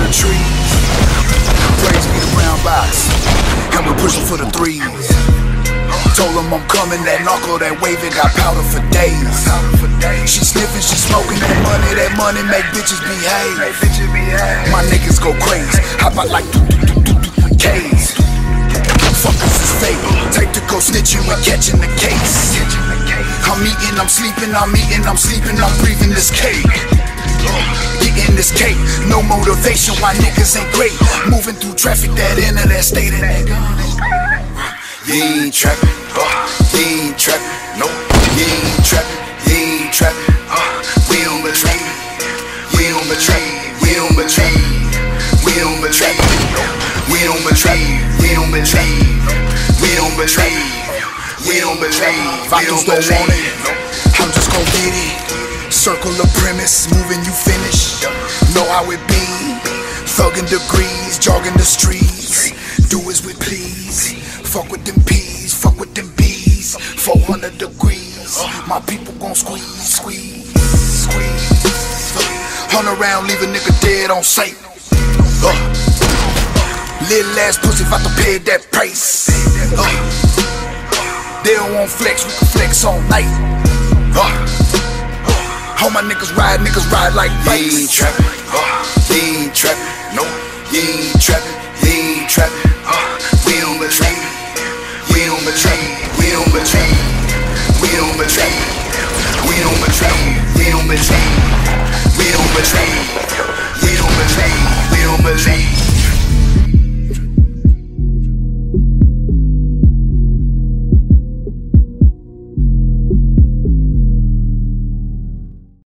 the trees. Praise me the brown box, and we pushing for the threes. Told him I'm coming, that knuckle, that waving, got powder for days. She sniffing, she smoking that money make bitches behave. My niggas go crazy, hop out like K's. Fuckers is fake, take to go snitching when catching the case. I'm eating, I'm sleeping, I'm eating, I'm sleeping, I'm breathing this cake. Getting this cake, no motivation, why niggas ain't great. Moving through traffic, that internet state of that. You ain't trappin', you ain't trappin', no. You ain't trappin', you ain't trappin', we don't betray, we don't betray, we don't betray, we don't betray, we don't betray, we don't betray, we don't betray, we don't betray. Vatos don't want it, I'm just gon' get it. Circular premise, moving you finish. Know how it be, thuggin' degrees, jogging the streets. Do as we please. Fuck with them peas, fuck with them bees. 400 degrees, my people gon' squeeze, squeeze, squeeze. 100 round, leave a nigga dead on sight. Little ass pussy, about to pay that price. They don't want flex, we can flex all night. All my niggas ride like bikes. You ain't trappin', you ain't trappin', no. You ain't trappin', you ain't trappin', we don't betray, we don't betray, we don't betray.